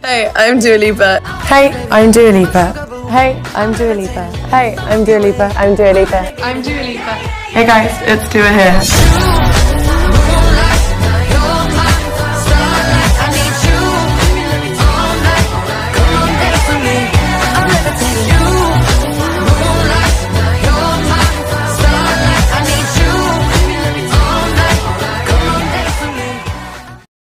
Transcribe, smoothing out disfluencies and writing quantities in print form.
Hey, I'm Dua Lipa. Hey, I'm Dua Lipa. Hey, I'm Dua Lipa. Hey, I'm Dua Lipa. I'm Dua Lipa. I'm Dua Lipa. Hey guys, it's Dua here.